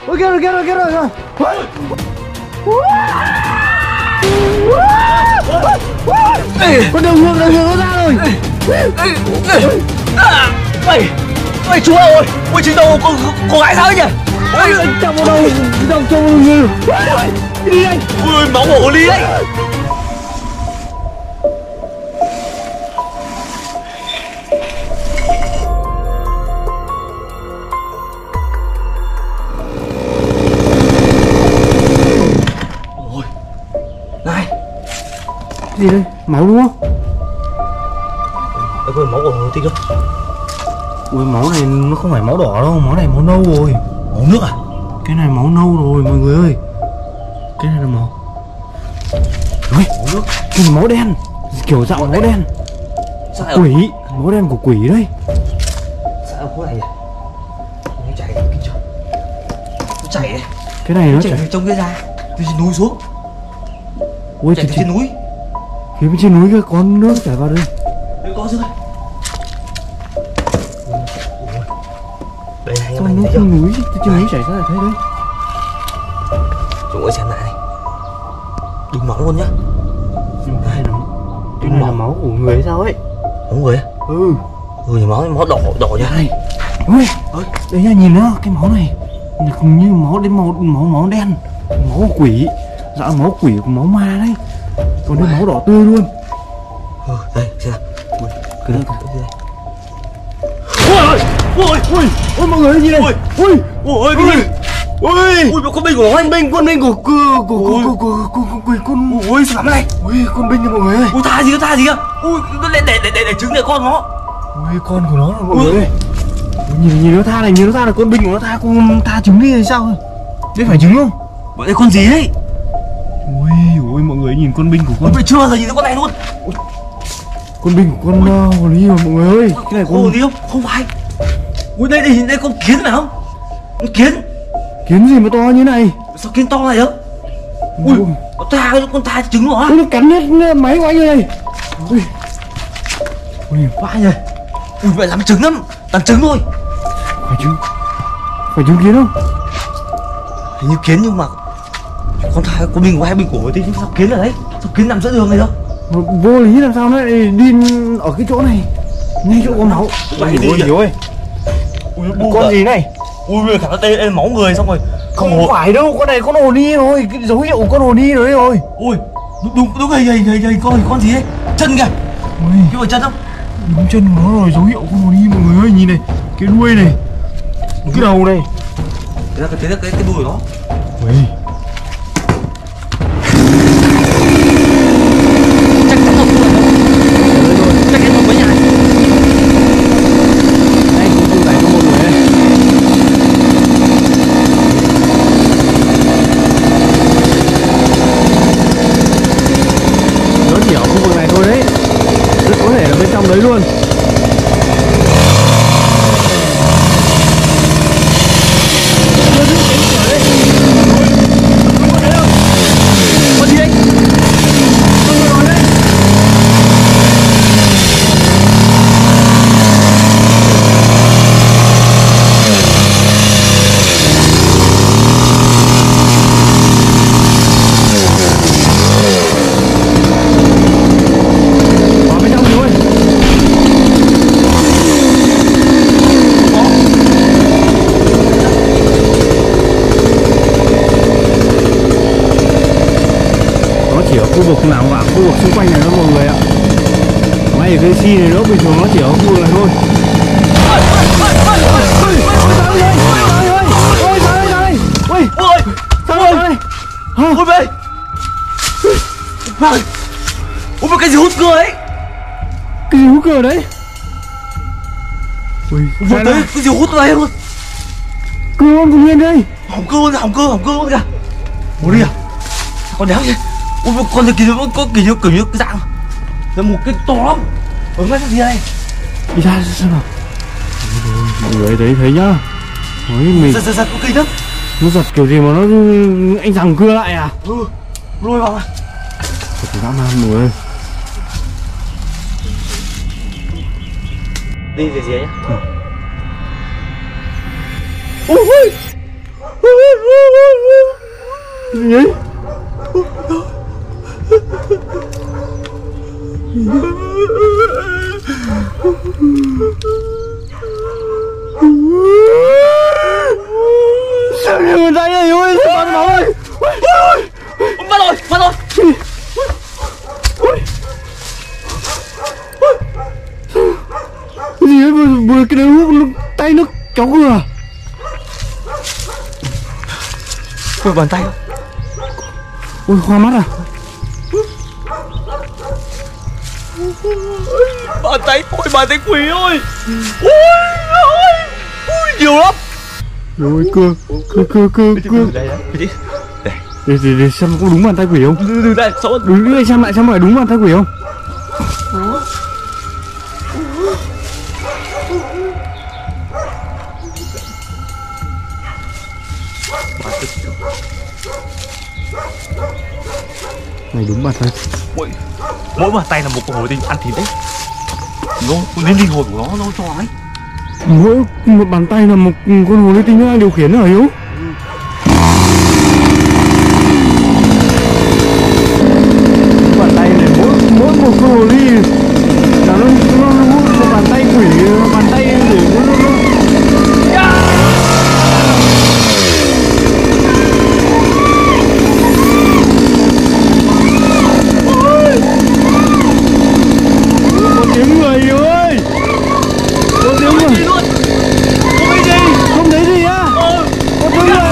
Ôi kia rồi kia rồi kia rồi. Con đường ngược nó ra rồi. Mày chúa ơi, ôi trên đầu cô gái sao nhỉ? Ôi chồng vào đầu, chồng chồng người. Đi đây. Ôi máu của hồ ly đấy. Ôi, này. Gì đây? Máu đúng không? Ôi máu của hồ tinh không? Ui máu này nó không phải máu đỏ đâu, máu này máu nâu rồi. Máu nước à? Cái này máu nâu rồi mọi người ơi. Cái này là máu. Ui, máu nước. Cái này máu đen. Kiểu dạng máu đen. Sao Quỷ, máu đen của quỷ đây. sao có này nhỉ? Nó chảy kinh chưa? Nó chảy đấy. Cái này nó Chảy chảy từ trong kia ra, từ trên núi xuống. Ui Chảy từ trên núi. phía bên trên núi kia có nước chảy vào đây. Đây có chứ. Đây này em Trong anh nước thấy chưa? trên núi, trên núi chảy ra là thấy đấy. Chúng ơi xem lại này. Đúng máu luôn nhá. Cái này là máu của người hay sao ấy? Máu người á? Ừ. Ừ, máu đỏ nha. Này. Ui, đấy nha, nhìn nó, cái máu này như máu đến máu đen, máu của quỷ. Dạ máu quỷ của máu ma đấy. Còn đây máu đỏ tươi luôn. Ừ, đây xem nào. Ui, Cái đó đây. ôi mọi người nhìn này. Ui Ôi cái gì? ui Con binh của nó anh con binh của con. Ui sao lắm này? Ui con binh kìa mọi người ơi. Ui tha gì cơ? Ui nó để trứng để con nó. Ui con của nó mọi người ơi. Nhìn nó tha này, nhìn nó tha là con binh của nó tha, con tha trứng đi hay sao? Đấy phải trứng không? Bọn đây con gì đấy? Ui mọi người nhìn con binh của con. Ui chưa bao giờ nhìn thấy con này luôn. Con binh của con hồ ly mà mọi người ơi. Cái này con hồ ly không phải. Ui đây con kiến phải không? Con kiến gì mà to như này? Sao kiến to này đó? Ui con tha trứng rồi á? Nó cắn hết máy của anh này. Ui vãi rồi. Ui vậy làm trứng lắm, toàn trứng thôi. Phải trứng kiến không? Hình như kiến nhưng mà con tha con binh của hai binh của thì sao kiến ở đấy? Sao kiến nằm giữa đường này đâu? Vô lý làm sao nó lại đi ở cái chỗ này, ngay chỗ có máu. Ui Hiếu ơi, con gì này? Ui khả năng đây máu người xong rồi. Không phải đâu, con này con hồ ly rồi, cái dấu hiệu của con hồ ly rồi đấy rồi. Ui đúng gầy con gì đấy? Chân kìa. Ui cái chân không? đúng chân của nó rồi, dấu hiệu con hồ ly mọi người ơi, nhìn này, cái đuôi này, cái đầu này. Thế là cái đuôi của nó. Ui Chắc chắn không với nhà này. đây không phải có một người đây. Nó chỉ ở khu vực này thôi đấy, rất có thể là bên trong đấy luôn. Con gì đấy? Vào bên trong rồi. Nó chỉ ở khu vực nào và khu vực xung quanh này đó mọi người ạ. May cái xi này nó bình thường nó chỉ ở khu vực này thôi. Ôi về. Ôi cái gì hút cưa đấy? Cái gì hút cưa đấy? Ui, Một đấy cái gì hút đây luôn? cưa con của Nguyên đây. Hỏng cưa luôn kìa. Ủa đi à? Con đéo gì? Ôi con này kiểu như cái dạng là một cái to lắm. Ở ngay cái gì đây? Đi ra xem nào. Mọi người thấy nhá. Ôi mình Giật có kinh lắm. nó giật kiểu gì mà nó anh rằng cưa lại à? Ừ, lôi vào mà. Thật dã man mọi người ơi. Đi về gì nhá. Ôi Gì vậy? Sao như người ta này ơi? Sao nó ơi? Bắt rồi, bắt rồi. Cái gì ấy? Vừa cái đấy tay nó kéo cửa à? Ôi, bàn tay. Ôi, hoa mắt à? Bàn tay, ôi bàn tay quỷ ơi. Ôi, nhiều lắm. Rồi cưa. Đây, Để xem có đúng bàn tay quỷ không? từ đây, sao Đúng đây, xem lại đúng bàn tay quỷ không? Này đúng bàn tay. Mỗi bàn tay là một con hồi tinh ăn thịt đấy. Nó đến linh hồn của nó cho ấy. Mỗi một bàn tay là một con hồ ly tinh đang điều khiển hả Hiếu? Bàn tay này mỗi một con hồ ly là nó một bàn tay quỷ, bàn tay để nó có tiếng người Hiếu ơi, có tiếng người. Không thấy gì á? Có tiếng người.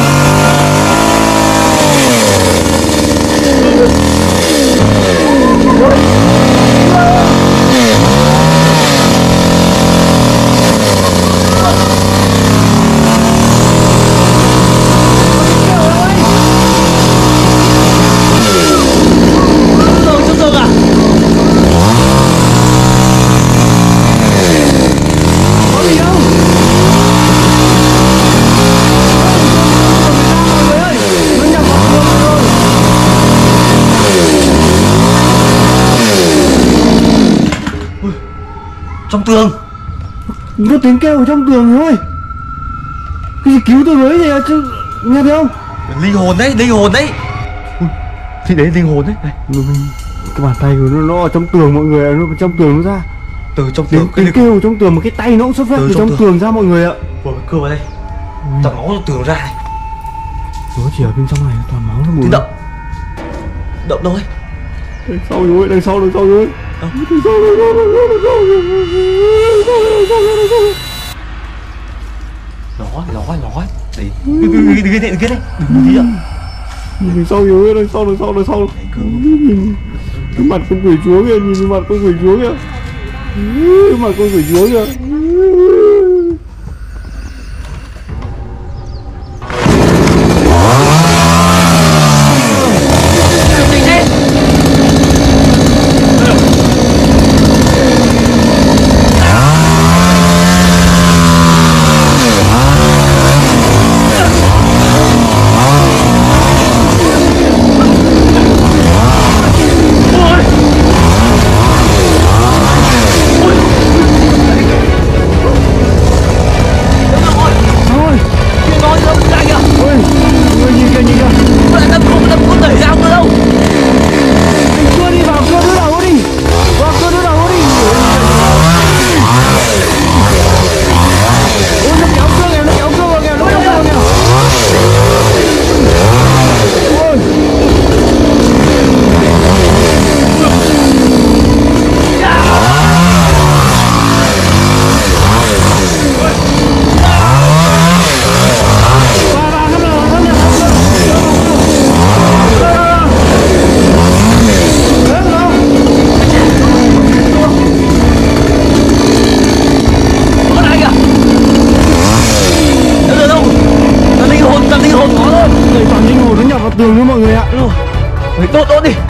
Trong tường. Có tiếng kêu ở trong tường thôi. Cái gì cứu tôi với vậy chứ? Nghe thấy không? Linh hồn đấy, linh hồn đấy. Thì đấy linh hồn đấy. Này. Cái bàn tay của nó ở trong tường mọi người, nó trong tường nó ra. Từ trong tường Tiếng kêu ở trong tường mà cái tay nó cũng xuất phát từ trong tường ra mọi người ạ. Vừa cưa vào đây. Toàn máu trong tường ra này. Nó chỉ ở bên trong này toàn máu thôi. Tiếng động. Động đâu ấy? Đằng sau rồi, đằng sau rồi. Nó đấy. Đừng cái này. Đừng đi ạ. Đằng sau rồi, đằng sau. Cái mặt con quỷ chúa kìa, nhìn cái mặt con quỷ chúa kìa. Cái mặt con quỷ chúa kìa. Tường nữa mọi người ạ. Đốt đi.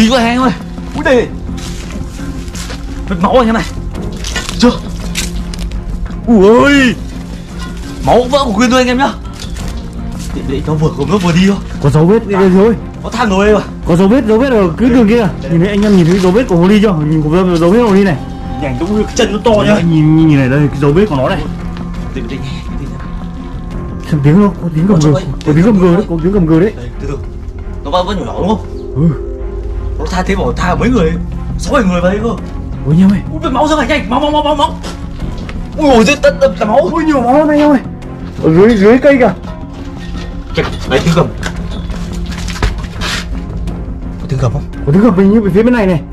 quỷ vậy anh em ơi. Ui đây, vết máu anh em này. Chưa. Ui, máu vỡ của Quyên thôi anh em nhá. Để nó vừa đi thôi. Có dấu vết đây rồi. Có thằng rồi mà. Có dấu vết ở cái đường kia. Nhìn thấy anh em nhìn thấy dấu vết của hồ ly chưa? Nhìn có dấu vết hồ ly này. Nhảy đúng cái chân nó to nhá. Nhìn này đây cái dấu vết của nó này. Tìm nghe. Xem tiếng không? Có tiếng gầm gừ đấy, có tiếng gầm gừ đấy. Từ từ. Nó vẫn nhỏ đúng không? Ừ. Nó tha thế bảo tha mấy người, 6-7 người vào đây cơ. Ôi anh em ơi. Ui máu ra này nhanh, máu. Ui ôi dưới tất là máu. Ôi nhiều máu lắm anh em ơi. Ở dưới cây kìa. Đấy tiếng gầm. Có tiếng gầm không? Có tiếng gầm như phía bên này này,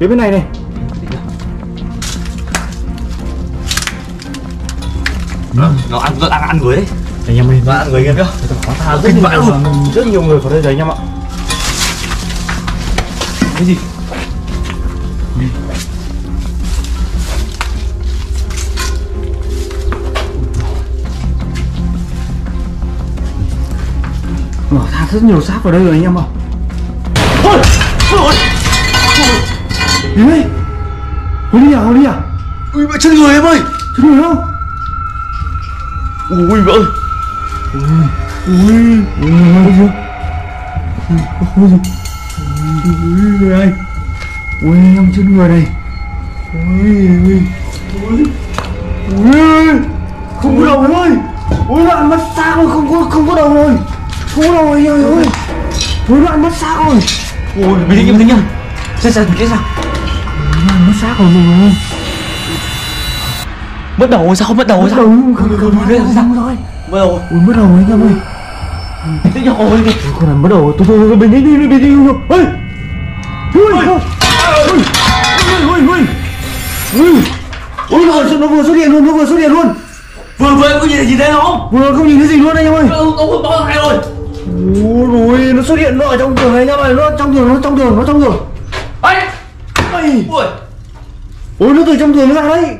Nó ăn người đấy. Anh em ơi, Nó ăn người anh em nhá. rất nhiều người vào đây rồi anh em ạ. Cái gì? Thả rất nhiều xác vào đây rồi anh em ạ. Ôi. Đi đây. Hồ ly à? Ui mẹ chân người em ơi. Chân người không? Ui mẹ ơi. Ui người ơi. Ui em chân người này. Ui không có đầu rồi. Ui đoạn mất xác rồi, không có đầu rồi. Không có đầu rồi ơi. Ui đoạn mất xác rồi. Ui bình tĩnh nhá. Sao mình chết sao? Mất xác rồi mọi người. Mất đầu rồi sao? Không mất đầu rồi sao? Không rồi. Mất đầu. Ui mất đầu rồi anh em ơi. Bình tĩnh nhá. Ôi con này mất đầu. Tôi bình tĩnh đi. Ôi. Ôi nó vừa xuất hiện luôn. Vừa có nhìn thấy nó không? Vừa không nhìn thấy gì luôn anh em ơi. Ông không bao hai rồi. Ôi nó xuất hiện nó ở trong tường này anh em ơi. Nó trong tường. Ấy. Ui. Ôi nó từ trong tường nó ra đấy.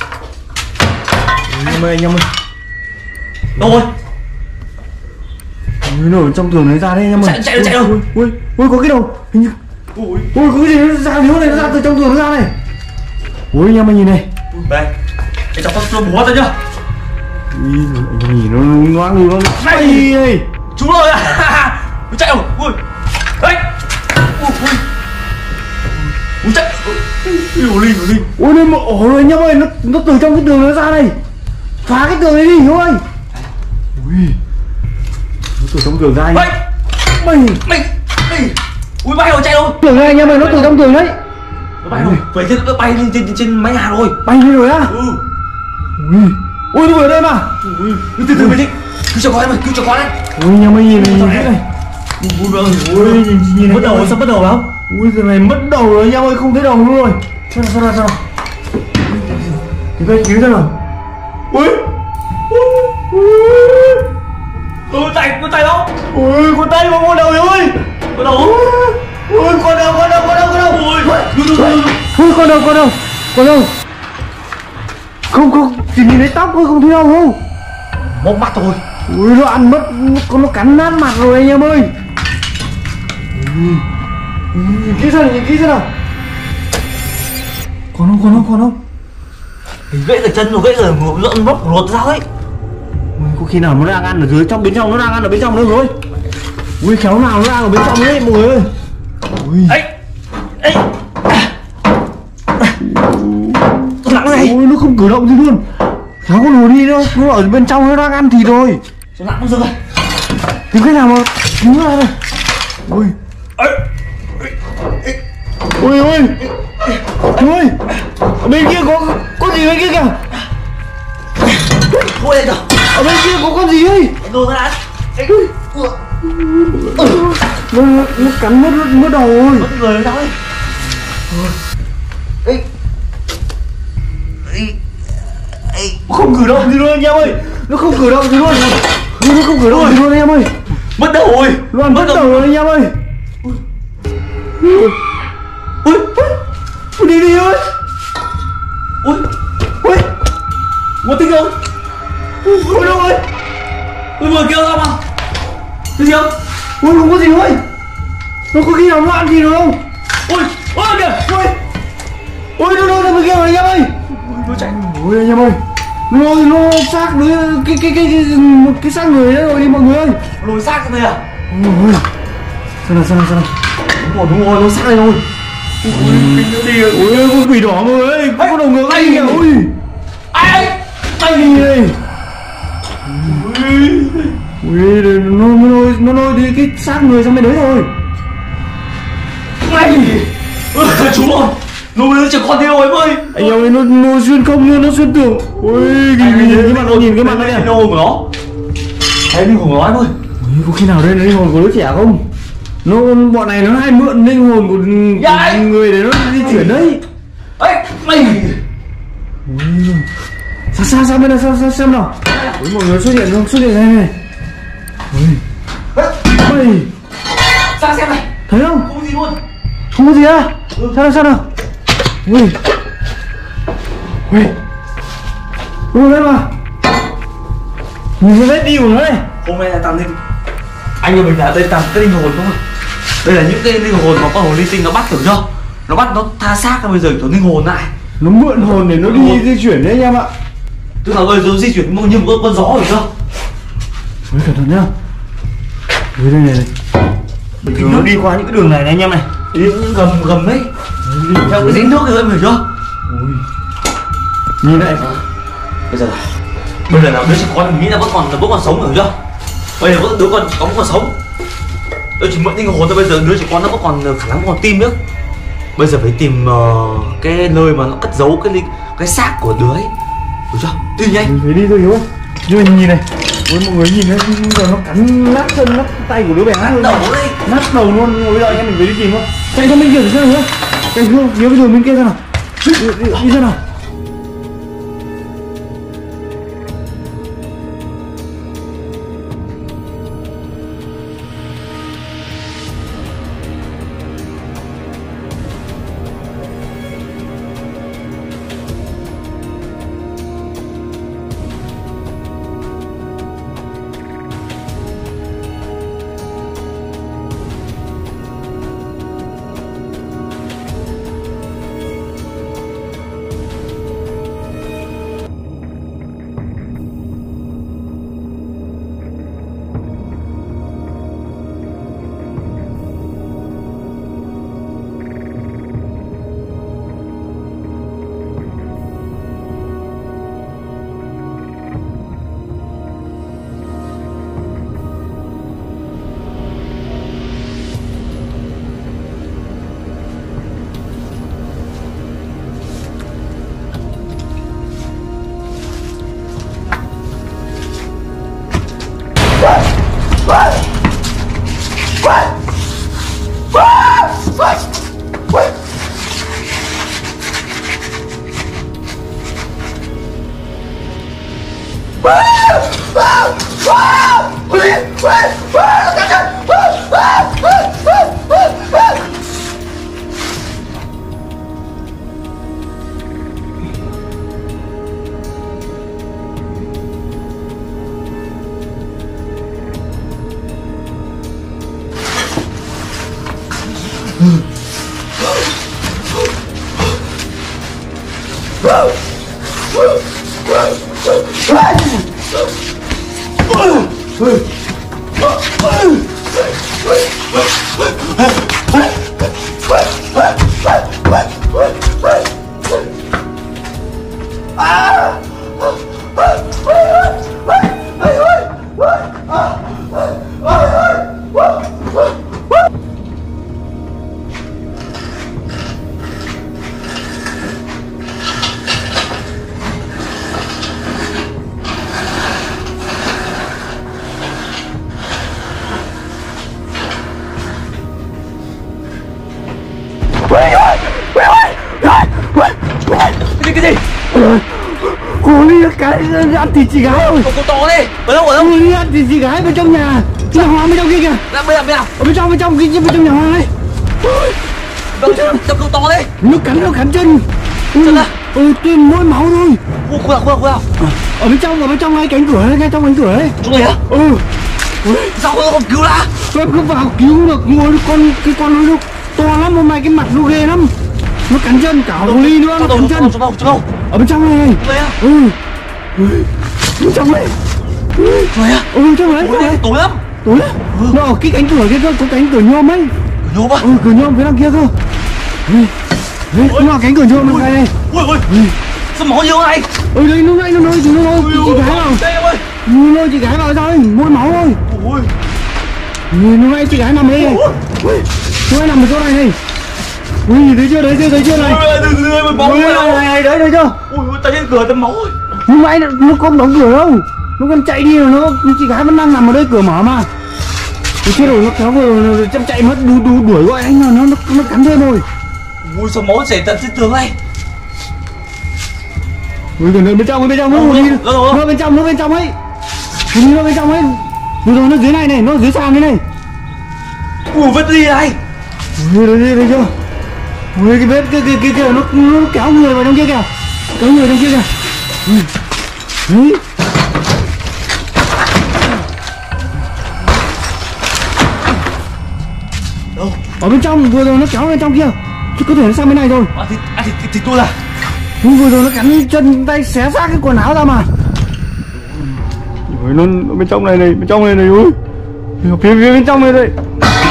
Anh em ơi. Đâu rồi? Nó ở trong tường này ra đấy anh em ơi. Chạy đâu? Ôi có cái đầu. Hình như. Ôi có cái gì nó ra điếu này, nó ra từ trong tường nó ra này. Ôi anh em ơi nhìn này. Đây. Cái cháu nó búa ra chưa? Anh em nhìn nó ngoan luôn. Đây. Chúng rồi à. Nó chạy rồi. Ui. Đấy. Ui chạy. Ui ly. Ôi nó ổ rồi anh em ơi, nó từ trong cái tường nó ra này. Phá cái tường này đi Hiếu ơi. Ui. Nó từ trong tường ra anh. Mày. Ui bay rồi chạy rồi. Tường này anh em ơi, nó từ trong tường đấy. Nó bay rồi. Vậy nó bay lên trên mái nhà rồi. Bay lên rồi á. Ui nó vừa ở đây mà. Từ bình tĩnh. Cứu cho con em ơi, cứu cho con đấy. Ui anh em ơi nhìn này. Ui nhìn Mất đầu rồi, sao mất đầu không? Ui giờ này mất đầu rồi anh em ơi, không thấy đầu luôn rồi. Sao nào. Cứu ra nào. Ui. Tay đâu? Ui con tay mà con đầu ơi. Con đầu. Ui con đầu. Ui con đâu. Không chỉ nhìn thấy tóc thôi, không thấy đâu không. Móc mắt rồi. Ui nó ăn mất, nó cắn nát mặt rồi anh em ơi. Nhìn kỹ xem nào. Còn không. Gãy cả chân rồi, gãy cả lợn bóc ruột ra ấy. Ui, có khi nào nó đang ăn ở dưới bên trong, nó đang ăn ở bên trong nữa rồi. Ui khéo nào nó đang ở bên trong đấy mọi người ơi. Ui. Ấy. Nặng này. Ui nó không cử động gì luôn. Khéo con hồ đi đâu, nó ở bên trong nó đang ăn thịt rồi. Sao nặng rồi. Tìm cái nào mà cứu ra đây. Ui. Ui. Ở bên kia có gì bên kia kìa. Thôi đây rồi. Ở bên kia có con gì ấy. Đồ ra đã. Nó cắn mất đầu rồi. Mất người ra ấy. Không cử động gì luôn anh em ơi. Nó không cử động gì luôn anh em ơi. Mất đầu rồi. Loan mất đầu rồi anh em ơi. Ui đi ơi. Ui Có tiếng không? Ui đâu ơi. Ui vừa kêu ra mà. Cái gì không? Ui không có gì ơi. Nó có khi nào nó ăn gì được không? Ui Ôi kìa. Ôi nó bên kia rồi anh em ơi. Nó chạy. Ôi anh em ơi, nó xác đứa cái xác người đấy rồi đi mọi người ơi. Lồi xác ra đây à? Ôi xem nào. Đúng rồi, nó xác đây rồi. Ôi con quỷ đỏ mọi người ơi, có đầu ngược anh kìa. Ôi Ai này. Ui, nó lôi đi cái xác người sang bên đấy rồi. mày. Chú ơi, nó bây giờ con đi đâu em ơi. Anh em ơi, nó xuyên không luôn, nó xuyên tường. Ui, cái mặt nó nhìn cái mặt nó kìa. Linh hồn của nó. Thấy linh hồn của nó em ơi. Ui, có khi nào đây là linh hồn của đứa trẻ không? Bọn này nó hay mượn linh hồn của người để nó di chuyển đấy. Ấy, mày. Ui, sao bên này, sao xem nào. Ui, mọi người xuất hiện đây này. Ui, mày Sang xem này. thấy không? Không có gì luôn. Không có gì à? Sao nào? Ui, ui đây mà. Nhìn cái vết đi của nó này. Hôm nay là tạm linh. Anh ơi, mình đã đây tạm cái linh hồn thôi. Đây là những cái linh hồn mà con hồn linh tinh nó bắt, tưởng chưa? Nó bắt nó tha xác ra, bây giờ nó linh hồn lại. Nó mượn hồn để nó đi di chuyển đấy anh em ạ. Tức là bây giờ di chuyển như một con gió rồi chưa? Ui, cẩn thận nhá. Ui, đây này. Nó đi qua những cái đường này anh em này. Đi những gầm đấy. Theo cái giếng nước kìa em hiểu chưa? Ui, nhìn này. Bây giờ là đứa trẻ con mình nghĩ là vẫn còn sống hiểu chưa? Bây giờ đứa con có còn sống. Tôi chỉ mượn linh hồn thôi, bây giờ đứa trẻ con nó vẫn còn khả năng còn tim nữa. Bây giờ phải tìm cái nơi mà nó cất giấu cái xác của đứa ấy. Hiểu chưa? Đi nhanh. Mình phải đi thôi Hiếu ơi. Nhưng mà nhìn này. Ôi mọi người nhìn này, giờ nó cắn nát chân nát tay của đứa bé luôn. Đầu đấy. Nát đầu luôn. Bây giờ anh em mình phải đi tìm thôi. Chạy sang bên kia để xem nào. Cái Hiếu cái đường bên kia ra nào. Đi ra nào. Cái gì? Cô Ly cái ăn thịt chị gái rồi. Cô to đi. Ở đâu? Cô Ly ăn thịt chị gái bên trong nhà. Nhà Hoàng bên trong kia kìa. Bên nào? Ở bên trong trong nhà Hoàng này. Đâu cô to đi. Nó cắn chân. Chân à? Tên mỗi máu thôi. Khu nào? Ở bên trong ngay cánh cửa đấy, ngay trong cánh cửa đấy. Chỗ này á? Ừ. Sao cô không cứu đã? Tôi không vào cứu được, ngồi cái con nó to lắm, hôm nay cái mặt nó ghê lắm. Nó cắn chân, cả hồ ly nữa, nó cắn chân. Chỗ đâu? Ở bên trong này. Bên trong này. Rồi á? Trong đấy. Tối lắm. Nó ở cái cánh cửa kia cơ, có cánh cửa nhôm ấy. Cửa nhôm á? Cửa nhôm phía đằng kia cơ. Nó là cánh cửa nhôm bên này. Ui, sao máu nhiều này? Đây nó nói chị gái vào. Đây em ơi. Nó chị gái vào rồi, môi máu thôi. Ui. Nó nói chị gái nằm ở đây này. Chị gái nằm ở chỗ này này. Ui, thấy chưa này. Đừng máu Này, đấy chưa? Ui, tay trên cửa tầm máu rồi. Nhưng mà nó không đóng cửa đâu. Nó còn chạy đi rồi, chị gái vẫn đang nằm ở đây, cửa mở mà. Thì chết rồi, nó kéo vừa chăm chạy mất, đuổi gọi anh mà nó cắn thêm rồi. Ui, sao máu chảy tận trên tường này. Ui, bên trong nó bên trong ấy. Nó bên trong ấy. Rồi nó dưới này này, nó dưới sàn đây này. Ui, vết gì này? Ui, đây chưa? Ui, cái vết kia nó kéo người vào trong kia kìa. Đấy. Đâu? Ở bên trong, vừa rồi nó kéo bên trong kia. Chứ có thể nó sang bên này rồi. Thì tôi là. Vừa rồi nó cắn chân tay xé xác cái quần áo ra mà. Ui, nó bên trong này ui. Phía bên trong này đây.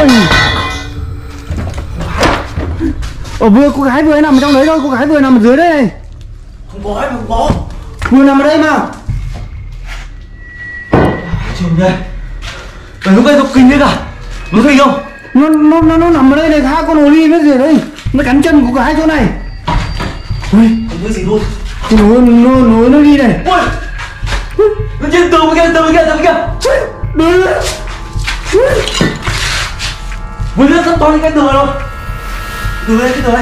Vừa cô gái vừa nằm ở trong đấy thôi, cô gái vừa nằm ở dưới đây này. Không có. Vừa nằm ở đây mà. Trời ơi. Mày lúc đây nó kinh đấy cả. Nó kinh không? Nó nằm ở đây này, tha con hồ ly nó gì ở đây. Nó cắn chân của gái chỗ này. Ui, Không biết gì luôn. Nó đi này. Ui. Nó trên tường bên kia. Vừa nữa sắp to lên cái tường rồi. Tường đây.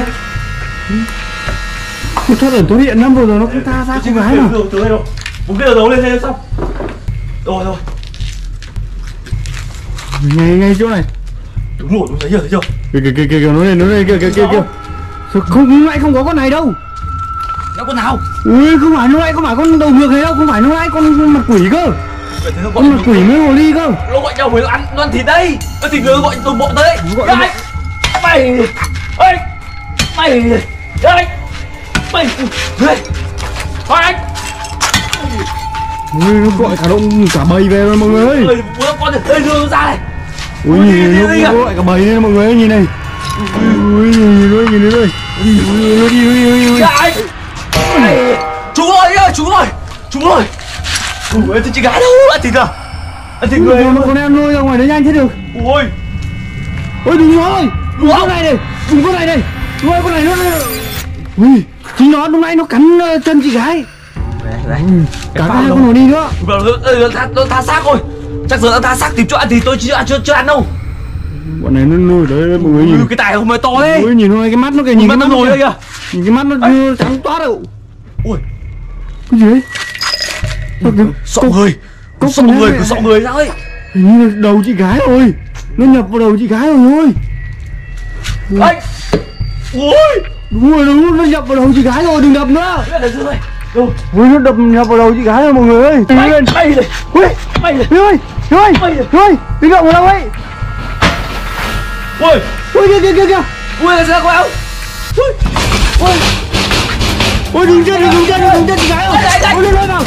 Tôi thoát ở tối điện năm vừa rồi nó cũng tha ra cô gái mà. Tường đây rồi. Bốn cái đầu lên xem xong. Rồi. Ngay chỗ này. Đúng rồi, thấy chưa? Kìa, nó đây kìa. Không, lúc nãy không có con này đâu. Nó con nào? Ui, không phải con đầu ngược này đâu, không phải lúc nãy con mặt quỷ cơ. Con mặt quỷ mới hồ ly cơ. Nó gọi nhau với nó ăn thịt đây. Nó thịt người gọi đồng bọn tới. Mày. Ui, nó gọi cả bầy về rồi mọi người ơi. Con ơi, đưa nó ra này. Ui, nó gọi cả bầy lên mọi người ơi, nhìn này. Ui, nhìn đây. Ui, đi. Chú ơi. Ui, chị gái đâu? Ăn thịt à? Ăn thịt người. Con em nuôi ra ngoài đấy nhanh thế được. Ui, đừng nó ơi. Đừng con này này. Nuôi con này nó. Ui, chính nó lúc nãy nó cắn chân chị gái. Đấy. Cả hai con hồ ly nữa. Nó tha xác rồi. Chắc giờ nó tha xác tìm chỗ ăn thì tôi chưa ăn đâu. Bọn này nó nuôi đấy mọi người nhìn. Cái tài hôm nay to đấy. Ui, nhìn thôi cái mắt nó kìa, nhìn cái mắt nó đây kìa. Nhìn cái mắt nó trắng toát đâu. Ui, cái gì đấy? sọ người sao ấy? Hình như là đầu chị gái rồi. Nó nhập vào đầu chị gái rồi thôi. Anh. Ui, đúng rồi, nó nhập vào đầu chị gái rồi, đừng đập nữa. Ui, nó nhập vào đầu chị gái rồi mọi người ơi. Mày này. Ui, đi động vào đâu ấy? Ui, kìa. Ui, là sao quẹo? Ui, đừng chân chị gái rồi. Ui, nó lôi vào.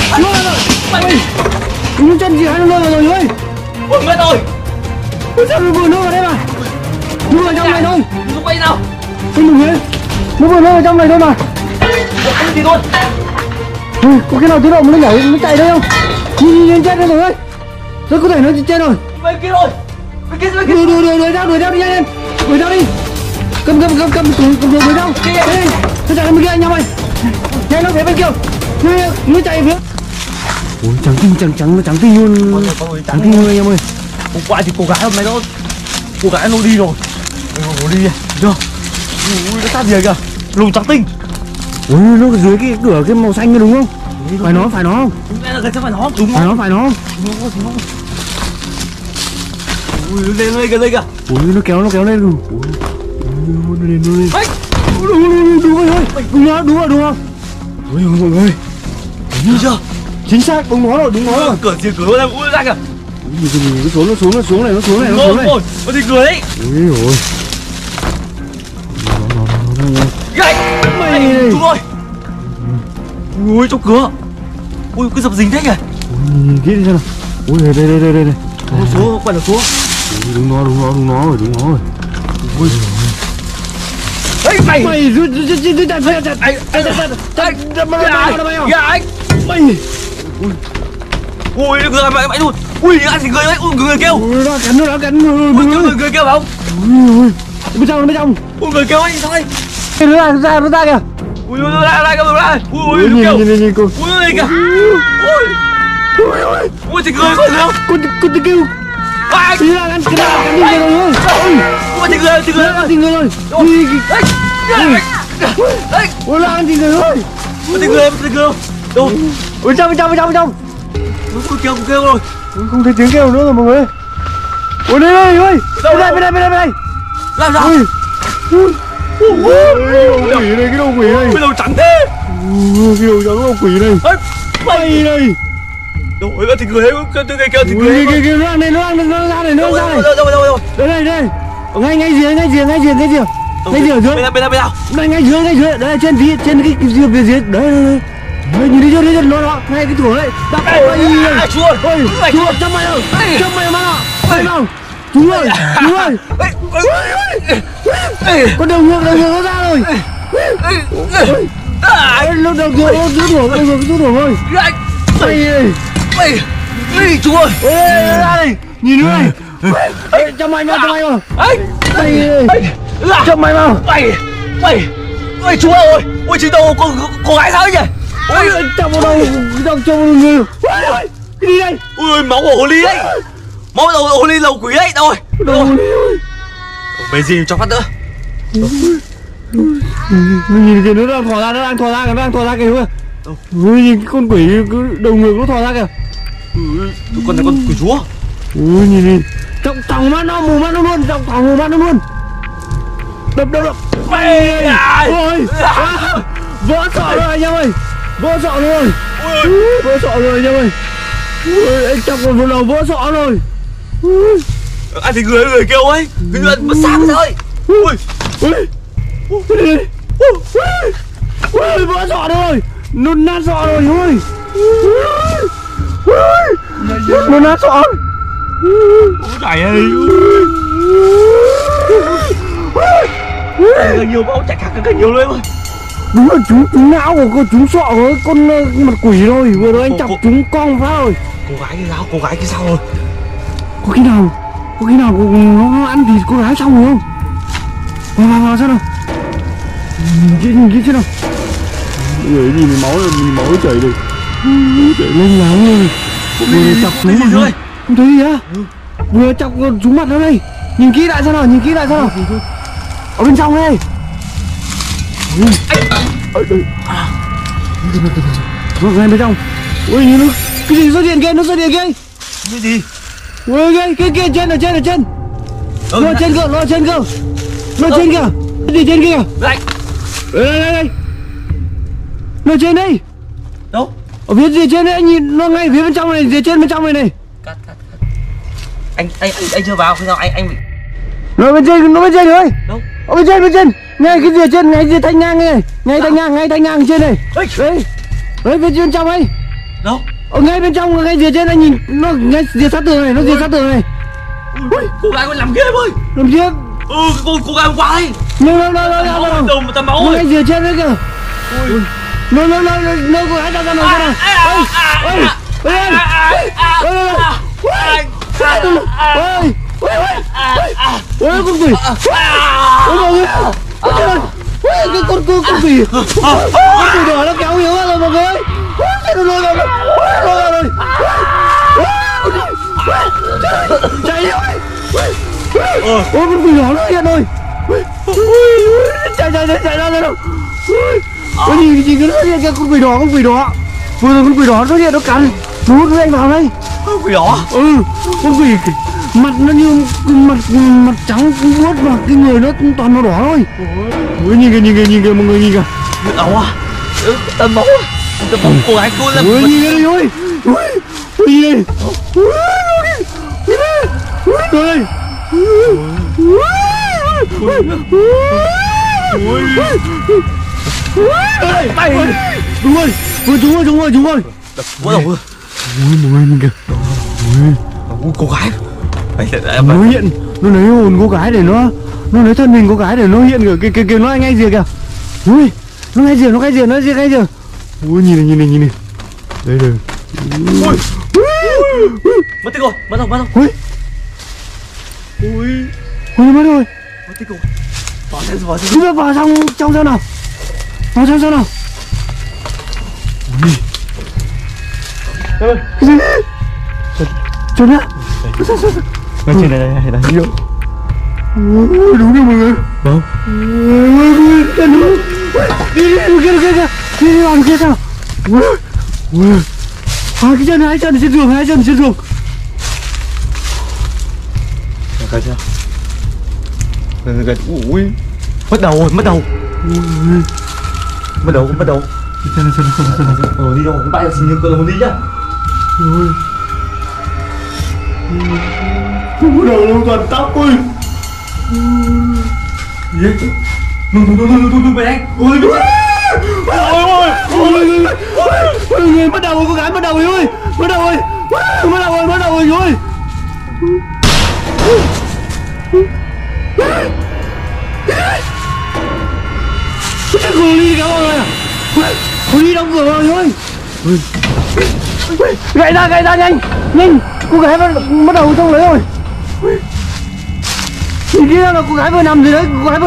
Đúng chân chị gái nó lôi vào rồi ơi. Ui, mất rồi. Ui, sao nó vừa lôi vào đây mà? Nó vào trong này thôi. Nó quay nào? Ui, đừng nghe. Nó vừa lôi vào trong này thôi mà. Không gì luôn. Ui, có cái nào tự động nó nhảy, nó chạy đây không? Nhìn chết đây rồi ơi. Rồi có thể nó chết rồi. Bên kia rồi. Bên kia. Đuổi theo đi nhanh lên. Đuổi theo đi. Cầm đuổi theo. Đây, nó chạy bên kia anh em ơi. Nhanh nó phía bên kia. Nó chạy phía. Ui, trắng tinh luôn. Trắng tinh luôn anh em ơi. Hôm qua thì cô gái hôm nay nó đi rồi. Nó đi chưa? Ui, nó sát gì kìa. Lùn trắng tinh. Ui, nó dưới cái cửa cái màu xanh kia đúng không? Phải nó không? Đúng là gần chắc phải nó. Đúng không? Phải nó không? Ui, nó lên kìa. Ui, nó kéo lên rồi. Ui, lên. Đúng rồi. Ui, mọi người. Thấy chưa? Chính xác, đúng nó rồi. Cửa ra ui ra kìa. Nó xuống này. Ôi, nó thì cửa đấy. Ui rồi. Mày Chú ơi. Ui trong cửa. Ui cái dập dính thế kìa. Ui đi xem nào. Ui đây. Xuống quay là xuống. Đúng nó rồi. Ui. Mày rút chặt mày. Ui người mày luôn. Ui ăn gì người đấy. Ui người kêu. Nó cắn Người kêu không? Ui bên trong. Ui người kêu ấy sao đây? Nó ra kìa. Ui lại cơ ra. Ui Nhìn cô. Ui đây kìa. Ui thì người không? Con thì kêu. Ai? Đi ra cắn đi rồi. Ui thì người rồi. Ui ôi là ăn gì người ơi. Ui thì người đâu? Ui trong. Ui kêu rồi. Không thấy tiếng kêu nữa rồi mọi người. Ui đây ơi. Bên đây. Làm sao? Ui quỷ đây, cái đầu quỷ đây. Cái đầu trắng thế. Cái đầu trắng đầu quỷ đây. Mày đây. Đâu ơi thì người kêu thì người. Cái nó ra này. Đâu. Đây. Ngay dưới. Ngay dưới dưới. Bên nào? Đây ngay dưới. Đây trên cái phía dưới. Đấy. Nhìn đi cho nó ngay cái thủ đấy. Đập ơi. Chúa chăm mày đâu. Chăm mày mà. Mày nào. Chú ơi. Con đầu ngược nó ra rồi. Nó đầu ngược nó rút rồi. Mày chú ơi. Ra đây. Nhìn nữa này. Chăm mày mà. Chăm mày mà. Mày chú ơi. Ôi chị đâu cô gái sao vậy? Ôi chăm vào đầu người. Cái gì đây? Ui máu của hồ ly đấy. Máu đầu hồ ly lầu quỷ đấy. Đâu rồi? Mấy gì cho phát nữa. Nhìn kìa, nó đang thò ra kìa. Ui nhìn cái con quỷ đầu ngược nó thò ra kìa. Con này con quỷ chúa. Ui nhìn đi. Trọng mắt nó, mù mắt nó luôn. Đập. Mày ôi. Vỡ sọ rồi anh em ơi. Vỡ sọ rồi anh em ơi. Ui anh chọc vào đầu vỡ sọ rồi. Anh thì người kêu ấy. Cái người mất sáng rồi. Ui vỡ sọ rồi. Nó nát sọ rồi ui. Nó nát sọ. Trời ơi. Càng nhiều máu chạy càng nhiều lên ơi. Đúng là chúng não của chúng sọ với con mặt quỷ rồi. Vừa rồi anh chọc chúng cong phát rồi. Cô gái kia sao rồi? Có khi nào nó ăn thịt cô gái xong rồi không? Vào xem nào. Nhìn kia xem nào. Người gì máu chảy rồi. Chảy lên láng rồi. Vừa chọc chúng mặt rồi. Không thấy gì á? Vừa chọc chúng mặt nó đây. Nhìn kỹ lại xem nào. Ở bên trong đây. Ngay bên trong. Ui nhìn nó. Cái gì xuất hiện kia? Cái gì? Ui kia trên. Nó trên cơ. Cái gì trên kia? Lại. Đây. Nó trên đây. Đâu? Ở phía dưới trên đấy, anh nhìn nó ngay phía bên trong này, dưới trên bên trong này. Cắt. Anh chưa vào, khi nào anh bị. Nó bên trên rồi. Đâu? Ở bên trên. Ngay cái dưới trên, ngay dưới thanh ngang này. Ngay thanh ngang trên này. Đấy bên trên trong ấy. Đâu? Ở ngay bên trong, ngay dưới trên anh nhìn nó ngay dưới sát tường này, Ui, cô gái con làm ghê ơi. Làm gì? Cô gái hôm qua ấy. Đâu. Đầu mà tầm máu ơi. Ngay dưới trên đấy kìa. Nó cô gái ra nào. Ôi con quỷ. Cái con quỷ. Con quỷ đỏ nó kéo yếu rồi mọi người ơi. Nó lôi rồi. Chạy đi ơi. Ôi con quỷ đỏ nó hiện rồi. Chạy ra đâu. Ôi nhìn cái nó hiện kìa, con quỷ đỏ. Vừa rồi con quỷ đỏ nó hiện nó cắn. Nó hút anh vào đây. Con quỷ đỏ. Con quỷ mặt nó như mặt trắng buốt mà cái người nó toàn màu đỏ thôi. Ui nhìn kìa mọi người nhìn kìa. Đỏ à? Tầm máu cô gái cô là. Ui nhìn đây ơi. Ui nhìn đây. Mày Đúng rồi, chúng ơi. Bắt đầu. Ui, mọi người nhìn kìa. Ui, cô gái. Nó hiện, nó lấy hồn cô gái để nó lấy thân hình cô gái để nó hiện kìa, nó ngay rìa kìa. Ui, nó ngay rìa. Ui, nhìn này. Đây. Ui. Mất tích rồi, mất rồi. Ui, mất rồi. Mất tích rồi. Vào xem. Chúng ta vào trong sao nào? Vào trong sao nào? Ui. Cái gì? Trốn ạ. Ngay trên này. Ui, đúng rồi mọi người. Vâng. Ui, đi vào kia sao? Ui. Cái chân hai chân trên giường. Cái chưa? Ui. Mất đầu. Ui. Bắt đầu. Chân. Đi đâu cũng bay là xin nhường cơ là muốn đi nhá. Ui. Bắt đầu nó toàn tóc ui. Gì? Nung mày anh. Ui. Ôi, bắt đầu rồi, cô gái bắt đầu rồi ơi. Bắt đầu rồi. Cô đi cả mọi người à? Cô đi đóng cửa rồi ơi. Gãy ra nhanh. Cô gái bắt đầu trong đấy rồi. Nhìn kia là cô gái vừa nằm gì đấy,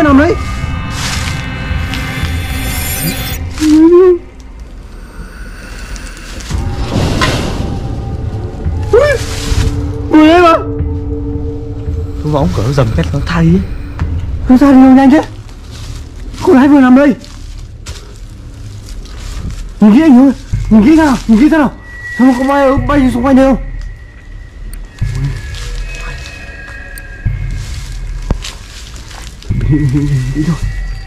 Ui đấy mà. Tôi vào ống cửa dầm cái nó thay ấy. Sao đi nhanh thế? Cô gái vừa nằm đây. Nhìn kia anh ơi, nhìn kia thế nào? Sao mà có bay xung quanh đây không? Đi thôi.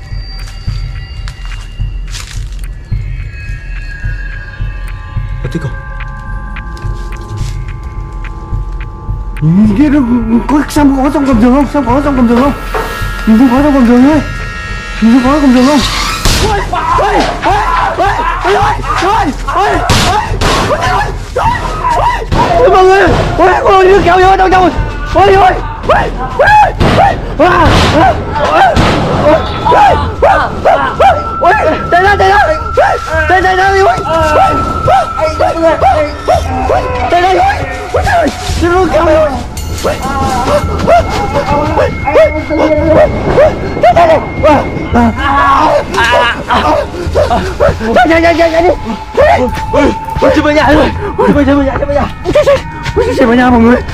Mất tích rồi. Nhìn kia nó có trong cầm giường không? Nhìn không có trong cầm giường thôi. Ôi mọi người, ôi nó kéo vô đâu rồi. Ôi. Chạy ra đi ôi. Chạy ra đi ôi. Nó kéo vô. Chạy đi. Chạy về nhà rồi. Chạy về nhà mọi người.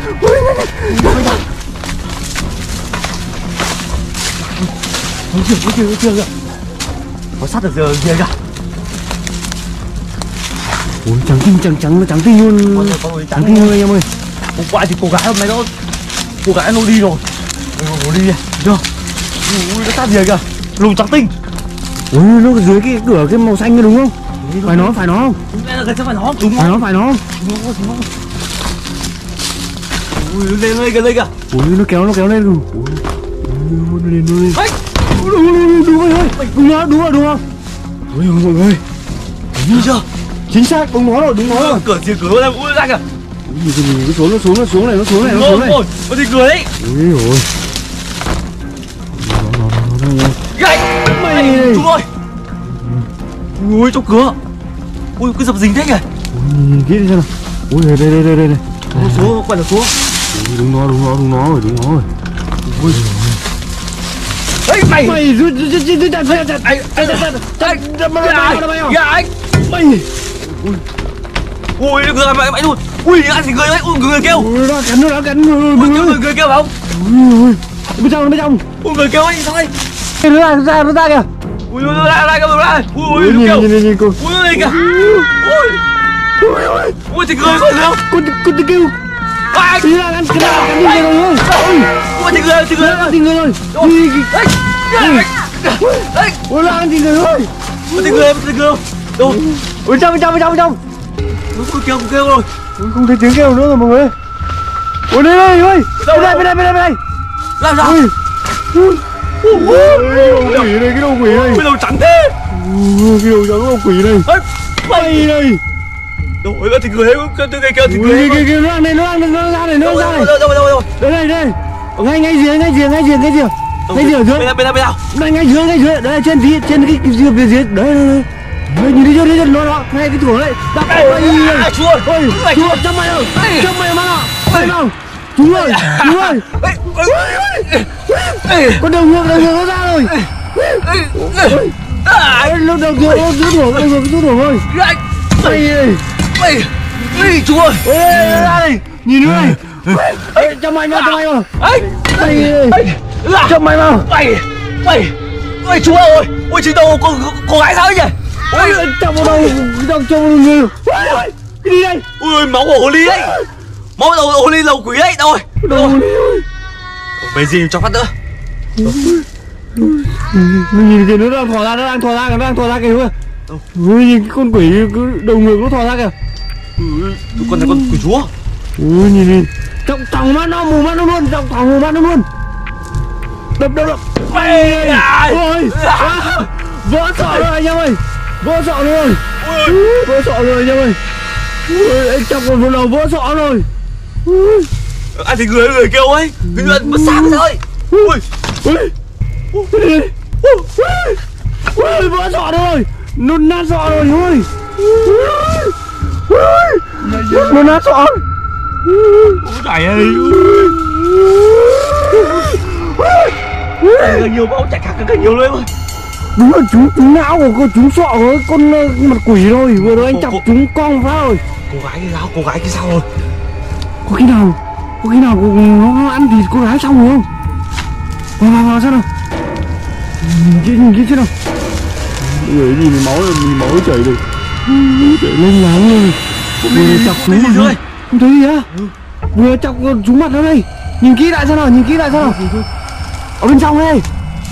Chưa. Có sát được giờ kia kìa. Ui, trắng tinh luôn. Trắng tinh luôn anh em ơi. Hôm qua thì cô gái hôm nay nó đi rồi. Nó đi chưa? Ui, nó sát gì kìa. Lùn trắng tinh. Ui, nó dưới cái cửa cái màu xanh kia đúng không? Phải nó không? Đây là cái phải nó đúng không? Phải nó không? Ui, lên kìa. Ui, nó kéo lên rồi. Ui, nó lên. Đúng rồi. Ui, mọi người. Như chưa? Chính xác, đúng nó rồi. Cửa ra ui ra kìa. Ui, nó xuống này. Nó đi cửa đấy. Ui ôi. Nó Gạch. Mày đúng rồi. Ui, trong cửa. Ui, cái dập dính thế kìa. Ui, nhìn kỹ đi xem nào. Ui, đây. Nó xuống, quay là xuống. Ui, đúng nó rồi. Ui. Ê, mày mày. Ui, mày luôn. Ui, ăn gì người đấy. Ui, người kêu. Ui, nó cắn Ui, người kêu không? Ui, bên trong. Ui, người kêu ấy, sao đây? Nó ra kìa. Ui, ra. Ui, nó kêu. Nhìn cô. Ui, nó đây kìa. Ui, thì người không? Con kêu. Ai? Đi ra cắn đi rồi. Ui, thì người rồi. Ui, Đấy. ôi là ăn gì người ơi. Ui, thì người không? Đâu? Ôi trong. Nó kêu rồi. Ui, không thấy tiếng kêu nữa rồi mọi người. Ôi đây ơi. Bên đây. Làm sao? Ui. quỷ đây, cái đầu quỷ đây. Cái đầu trắng thế. Cái đầu trắng đầu quỷ đây. Mày đây. Rồi thì người ấy từ cái kia thì người ấy. Cái nó ra này, nó ra này. Đâu. Đây. Ngay dưới. Ngay dưới ở dưới. Bên nào? Đây ngay dưới. Đấy trên cái dưới. Đấy. Nhìn đi cho nó ngay cái thủ đấy. Chúa chăm mày rồi. Mày nào. Chúng ơi. Con đầu ngược nó ra rồi. Nó đầu ngược nó rút rồi. Mày chú ơi. Ra đây. Nhìn nữa này. Cho mày vào. Cho mày vào. Mày chú ơi. Ôi chị đâu cô gái sao vậy? Ôi trong người. Cái gì đây? Ôi máu của hồ ly đấy. Máu đầu hồ ly lầu quỷ đấy. Đâu rồi? Về gì cho phát nữa. Nhìn kìa, nó đang thò ra kìa. Nhìn cái con quỷ đầu ngược nó thò ra kìa. Con này con quỷ chúa. Nhìn trọng mắt nó, mù mắt nó luôn, mù mắt nó luôn. Đập. Ôi vỡ sọ rồi anh em ơi. Vỡ sọ rồi anh em ơi. Anh chọc vào một đầu vỡ sọ rồi. Ai thì người kêu ấy. Người mất sáng rồi. Ôi vỡ sọ rồi. Nó nát sọ rồi ôi. Nó nát sọ. Trời ơi. Càng nhiều máu chảy càng nhiều lên ơi. Đúng là chúng não của chúng sọ với con mặt quỷ rồi. Vừa rồi anh chọc chúng cong phát rồi. Cô gái kia sao rồi? Có khi nào nó ăn thịt cô gái xong rồi không? Vào xem nào. Nhìn kia xem nào. Người nhìn máu chảy rồi. Chảy lên láng rồi. Vừa chọc chúng mặt rồi. Không thấy gì á? Vừa chọc chúng mặt nó đây. Nhìn kỹ lại xem nào. Ở bên trong đây.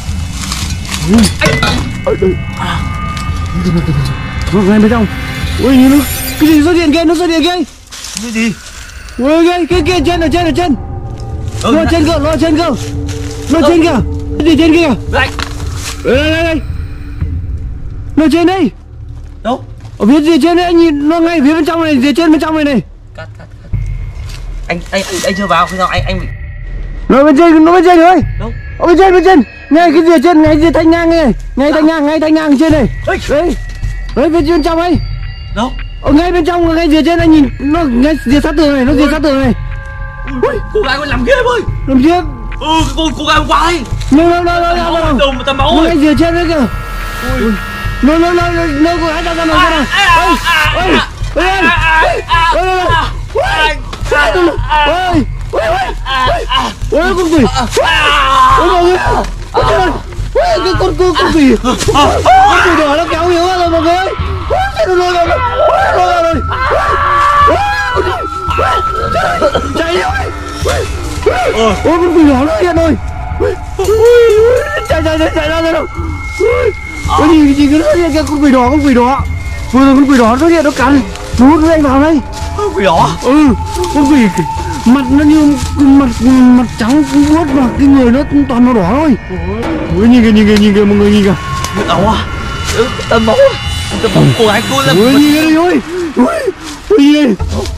Ngay bên trong. Ui nhìn nó. Cái gì xuất hiện kia? Cái gì? Ui cái trên ở trên. Nó trên cơ. Cái gì trên kia? Đây. Đây. Nó trên đây. Đâu? Ở phía gì trên đấy anh nhìn nó ngay phía bên trong này, phía trên bên trong này này. Cắt. Anh chưa vào khi nào anh bị. Nó bên trên rồi. Đâu? Ở bên trên. Ngay cái gì trên, ngay gì thanh ngang này. Ngay thanh ngang trên này. Đấy bên trên trong ấy. Đâu? Ở ngay bên trong, ngay dưới trên anh nhìn nó ngay dưới sát tường này, Ui, cô gái con làm ghê ơi. Làm gì? Cô gái quá đi. Nó đầu mà tầm máu ơi. ngay dưới trên đấy kìa. Nó cô gái ra nào. Ôi con quỷ. Ôi mọi người. Cái con quỷ. Con quỷ đỏ nó kéo yếu rồi mọi người ơi. Nó lôi rồi. Chạy đi ơi. Ôi con quỷ đỏ nó hiện rồi. Chạy ra đâu. Ôi nhìn cái nó hiện kìa, con quỷ đỏ. Vừa rồi con quỷ đỏ nó hiện nó cắn. Nó hút anh vào đây. Quỷ đỏ. Con quỷ mặt nó như mặt trắng buốt mà cái người nó toàn màu đỏ thôi. Ôi nhìn kìa mọi người nhìn kìa. Đau à? Tầm máu cô gái cô là. Ôi nhìn kìa ôi. Nhìn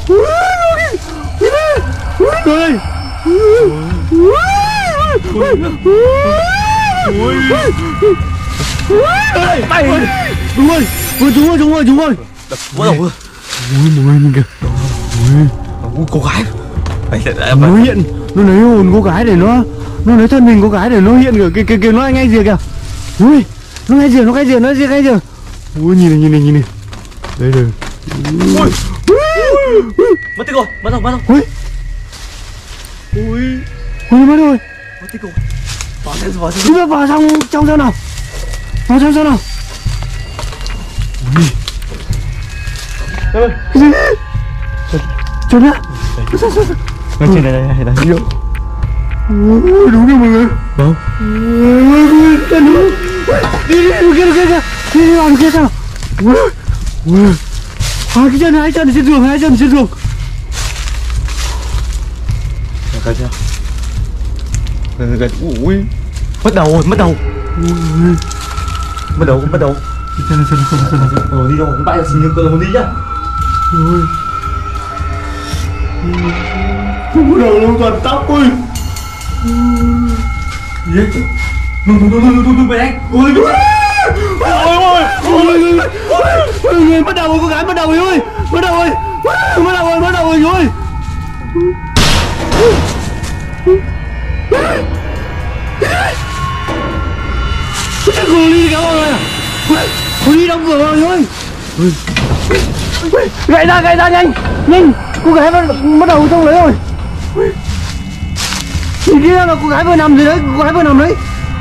đây. Đúng rồi. Chúng ơi. Bắt đầu. Mọi người nhìn kìa. Cô gái. Nó hiện, nó lấy hồn cô gái để nó lấy thân mình cô gái để nó hiện kìa nó ngay rìa kìa. Ui, nó ngay rìa. Ui nhìn này. Đây rồi. Mất tích rồi, mất rồi. Ui, mất rồi. Mất tích rồi. Vào xem. Chúng ta vào trong sao nào. Ui. Cái gì? Trốn ra. Trên đây. Đúng rồi mọi người. Đâu? Đi vào kia sao? Cái chân hai chân trên giường. Gần. Ui. Bắt đầu rồi, bắt đầu. Bắt đầu. Đi đâu cũng bay là xin nhớ con đi nhá. Bắt đầu luôn còn tóc ơi. Gì? Đu về anh. Ôi bắt đầu rồi cô gái, bắt đầu rồi ơi. Bắt đầu rồi ơi. Cô đi kéo vào rồi à? Cô đi đóng cửa rồi ơi. Gãy ra nhanh. Cô gái bắt đầu trong đấy rồi. Nhìn kia là cô gái vừa nằm rồi đấy, cô gái vừa nằm đấy.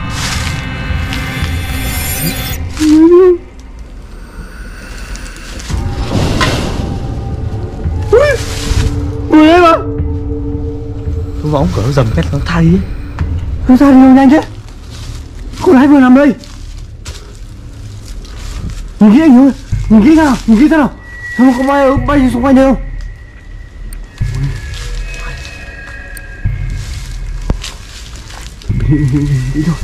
Ui đấy mà. Tôi vào ống cửa dầm cái nó thay ấy. Nó ra đi nhanh thế. Cô gái vừa nằm đây. Nhìn kia anh ơi. Nhìn kia thế nào. Sao nó có bay xung quanh đây không? Đi thôi.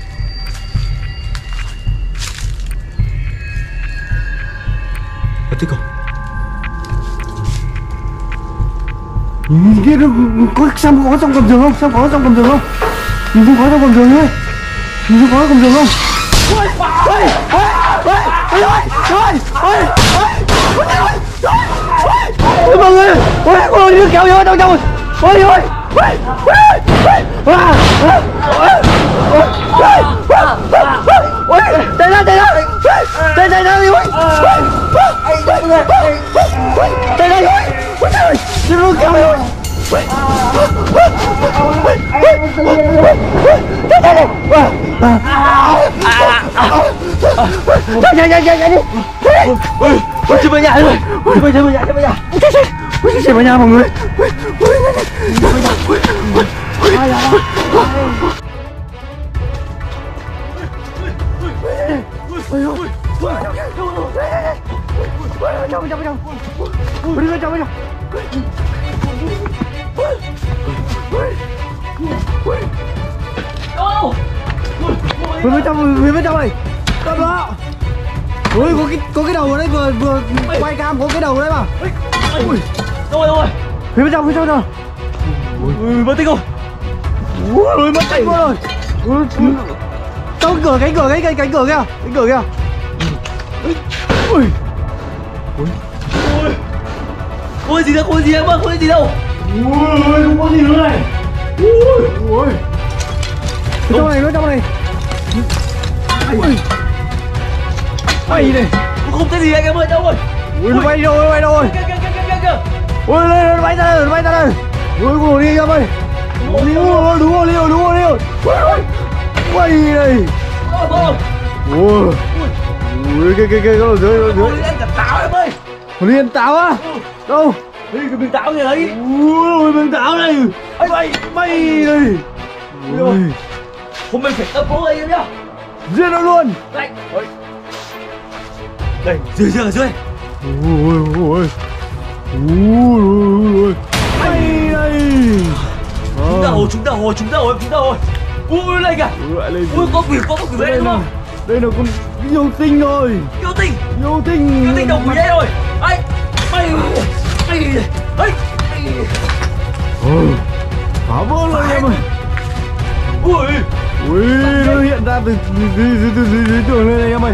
Tích rồi. Nhìn kia nó có Sam có trong cầm giường không? Nhìn Sam có trong cầm giường thôi. Nhìn xem có trong cầm giường không? Ôi mọi người, ôi nước kéo vô trong rồi. Ôi chạy ra đi ôi. Chạy ra đi ôi. Nó kéo vô. Chạy đi. Chạy về nhà rồi. Chạy về nhà mọi người. Về bên trong này. Cầm đó. Ôi có cái đầu ở đây vừa quay cam có cái đầu đấy mà. Ui. Rồi. Về bên trong nào. Ui mất tích rồi. Ui mất tích rồi. Trong cánh cửa kìa. Ôi gì em ơi, không có gì đâu. Ui không có gì nữa này. Ui. Trong này. Bay này. Không thấy gì anh em ơi, đâu rồi? Ui nó bay đâu rồi? Kìa. Ui nó bay ra đây. Ui cô đi anh em ơi. Đúng rồi. Bay này. Ui cái nó dưới. Ôi anh cả táo em ơi. Liên táo á? Đâu? Đi cái miếng táo này đấy. Ui miếng táo này. Bay này. Ui. Hôm mình phải ấp bố em nhá. Giết nó luôn. Đây, dưới. Ui. Bay này. Chúng ta hồi. Ui lên kìa. Ui có quỷ đây đúng không? Đây là con yêu tinh rồi. Yêu tinh đồng quỷ đây rồi. Bay. Phá vỡ rồi em ơi. Ui nó hiện ra từ dưới tường lên này em ơi.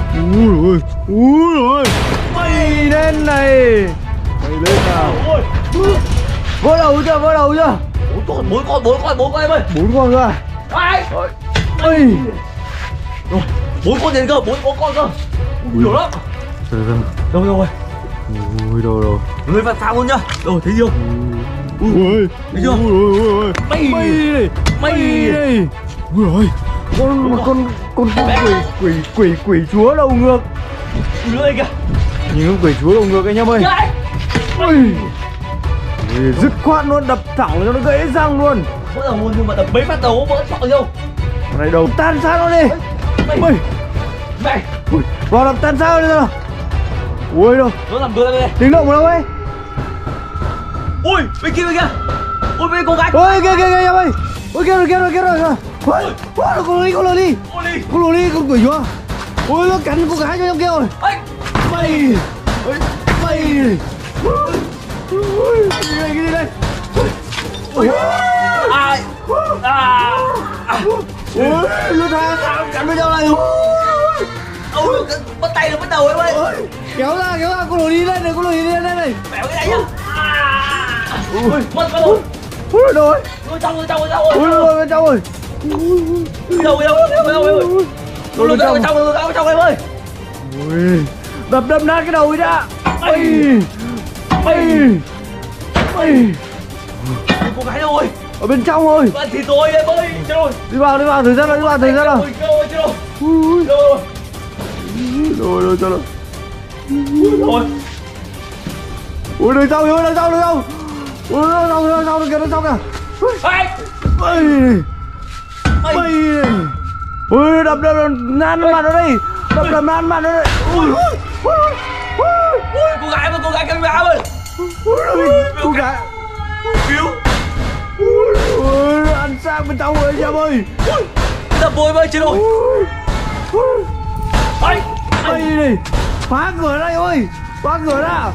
Ui bay lên này. Bay lên nào. Vỡ đầu chưa? Bốn con em ơi. 4 con cơ. Ai. Ôi. Rồi, 4 con tiền cơ, 4 con cơ. Nhiều lắm. Đâu rồi? Ui đâu. Người vào phao luôn nhá. Đâu thấy chưa? Ui. Thấy chưa? Bay này. Ui ơi. Con quỷ chúa đầu ngược. Ui lên kìa. Nhìn con quỷ chúa đầu ngược anh em ơi. Ui. Dứt khoát luôn, đập thẳng cho nó gãy răng luôn. Vỡ đầu luôn nhưng mà đập mấy phát đầu vỡ sọ đâu. Con này đầu tan xác nó đi. Mày. Vào đập tan xác đi nào. Ui đâu. Nó làm tôi đây. Tiếng động ở đâu ấy? Ui bên kia. Ui bên cô gái. Ôi kia em ơi. Ôi kia rồi. Con lô đi. Con quỷ chưa? Ôi nó cắn cô gái cho trong kia rồi. Mày. Đi đây. Ai? Nó tha cắn với nhau này. Bắt tay rồi, bắt đầu em ơi. Kéo ra, con lùi đi đây này, này. Mẹo cái này nhá. Mất rồi. Ui rồi. Ôi trong rồi. Bên trong rồi. Đâu em ơi. Ui. Đập nát cái đầu ấy đã. Cô gái đâu rồi? Ở bên trong rồi. Bạn thì tôi em ơi. Chết rồi. Đi vào thời gian rồi. Chết rồi. Rồi sao rồi. Rồi. Ui đằng sau ui đằng sau kìa. Ui đập nan mặt nó đây. Đập nan mặt nó đây. Cô gái camera ơi. Cô gái. Cứu. Ui ăn sang bên trong rồi anh em ơi. Đập bôi ơi chết rồi. Đây này. Phá cửa đây ơi. Phá cửa ra.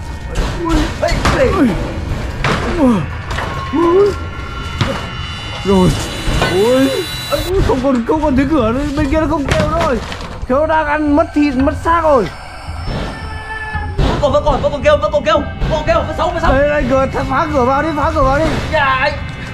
Rồi. Ui. Không còn tiếng cửa nữa. Bên kia nó không kêu rồi. Nó đang ăn mất thịt mất xác rồi. Vẫn còn kêu. Vẫn sống. Đây cửa, phá cửa vào đi. Dạ.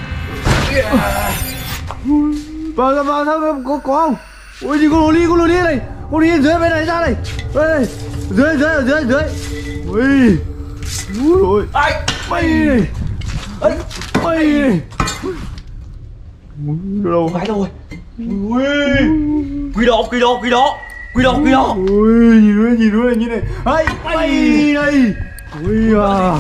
Vào sao có không? Ui gì con lô ly này. Con lô ly dưới bên này ra này. Đây. Dưới. Ui. Ui rồi. Mày này. Đâu? Gái đâu rồi? Ui. Quỷ đó. Ui nhìn nữa như này. Mày này. Ui à.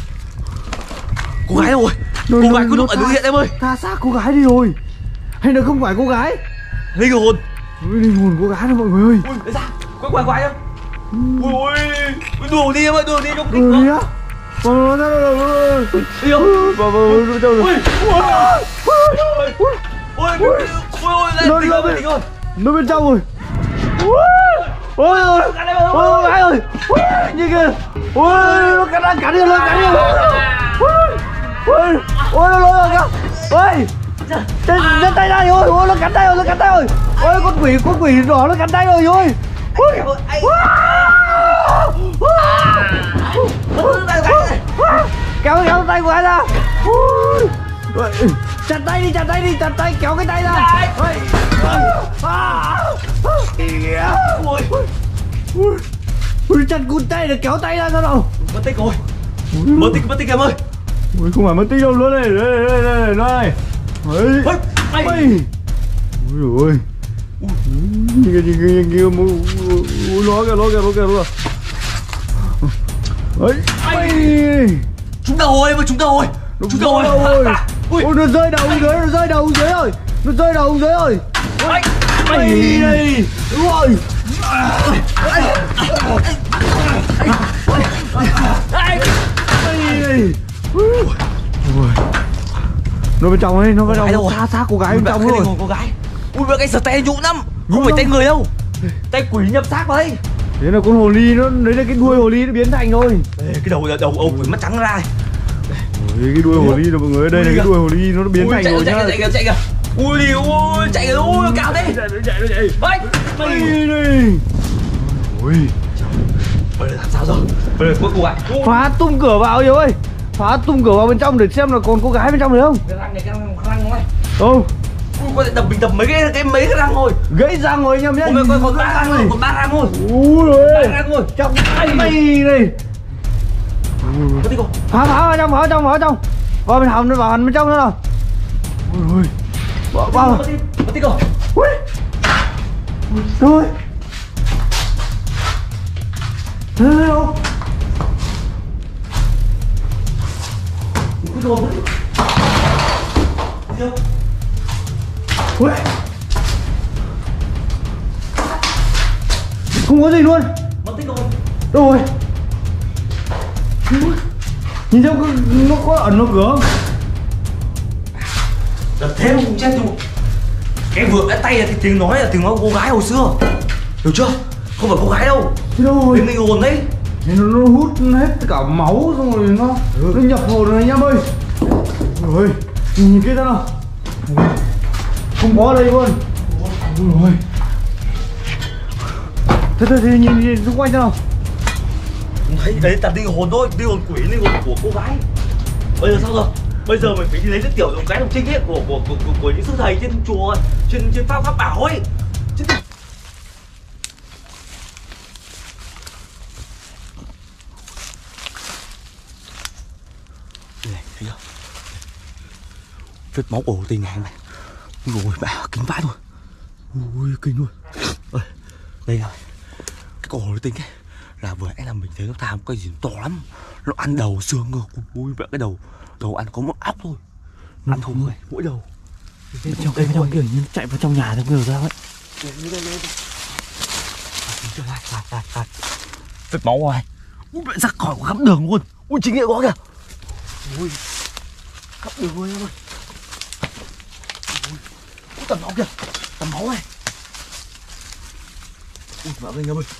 Cô gái đâu rồi? Cô gái cứ lúc ở đối diện em ơi. Tha xác cô gái đi rồi. Hay là không phải cô gái? Linh hồn. Ui linh hồn cô gái đó mọi người ơi. Ui để ra. Quay em. Ui. Đùa đi em ơi, đùa đi trong đùa đi á. Vào đâu rồi. Nó bên trong rồi. Ôi gái ơi. Như kìa. Ôi nó cắn đi. Ôi nó lôi rồi kìa. Ôi chân tay ra rồi. Ôi nó cắn tay rồi. Ôi con quỷ đỏ nó cắn tay rồi. Kéo tay của anh ra. Chặt tay đi, kéo cái tay ra. Ui chặt cụt tay để kéo tay ra sao đâu. Mất tích rồi. Mất tích em ơi. Ui không phải mất tích đâu luôn này. Đây. Ui rồi. Nhìn kìa nó kìa. Chúng đâu rồi? Ui nó rơi đầu dưới rồi. Nó rơi đầu dưới rồi. Mày đây. Ui. Nó bên trong ấy, xa xa cô gái bên trong rồi. Cô gái. Ui cái sờ tay nhũ lắm. Không phải tay người đâu. Tay quỷ nhập xác vào đây. Thế là con hồ ly nó, đấy là cái đuôi hồ ly nó biến thành thôi. Cái đầu ông quỷ mắt trắng ra này. Cái đuôi hồ ly rồi mọi người, đây là cái đuôi hồ ly nó biến thành rồi nhá. Chạy kìa. Ui chạy kìa, nó cao thế. Chạy. Mày đi. Ui. Bây giờ làm sao rồi? Bây giờ cô gái. Phá tung cửa vào Hiếu ơi. Phá tung cửa vào bên trong để xem là còn cô gái bên trong được không? Cái răng này. Ui có thể đập mấy cái răng thôi. Gãy răng rồi anh em nhá. Còn 3 răng thôi, còn 3 răng thôi. Ui rồi. 3 răng thôi. Trong tay mày này. Phá vào trong. Vào bên hầm nó vào hầm bên trong nữa nào. Ui ôi. Vào. Mất tích rồi. Ui. Rồi. Đâu? Ui. Không có gì luôn. Mất tích rồi. Đâu rồi? Nhìn xem nó có ẩn nó cửa không? Đập thế mà cũng chết rồi. Cái vừa cái tay là cái tiếng nói là tiếng nói của cô gái hồi xưa. Hiểu chưa? Không phải cô gái đâu. Thế đâu rồi? Tiếng linh hồn đấy. Nó hút hết cả máu xong rồi nó nhập hồn rồi anh em ơi. Ôi, nhìn kia ra nào. Không có ở đây luôn. Ôi. Thế nhìn xung quanh ra nào. Đấy, đấy là linh hồn thôi, linh hồn quỷ, linh hồn của cô gái. Bây giờ sao rồi? Bây giờ mình phải đi lấy cái tiểu đồng cái đồng trinh ấy của những sư thầy trên chùa, trên pháp bảo ấy. Chứ này, thấy chưa? Vết máu ổ tình này này. Ôi bà kinh vãi rồi. Ui kinh luôn. Đây này. Cái cổ hồi tinh ấy là vừa nãy là mình thấy nó tham cái gì to lắm. Nó ăn đầu xương cơ. Ui mẹ, cái đầu ăn có một óc thôi. Nó ăn không thôi, mỗi đầu. Trong kiểu như chạy vào trong nhà kiểu ra ấy. Vết máu ngoài. Ui mẹ, rắc khỏi khắp đường luôn. Ui chính nghĩa quá kìa. Ui khắp đường luôn em ơi. Ui tầm máu kìa. Tầm máu này. Ui mẹ ơi em ơi.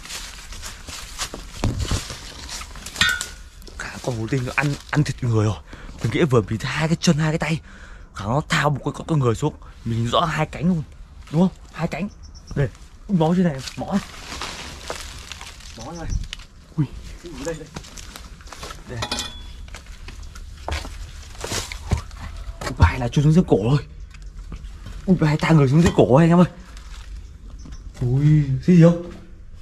Cả con hổ tinh nó ăn thịt người rồi. Mình nghĩ vừa bị hai cái chân hai cái tay. Khả nó thao một con người xuống. Mình nhìn rõ hai cánh luôn. Đúng không? Hai cánh. Đây. Ui, máu trên này. Máu này. Máu này. Ui. Đây. Đây. Ui, bài là chui xuống dưới cổ rồi. Ui, bài ta người xuống dưới cổ anh em ơi. Ui, cái gì không?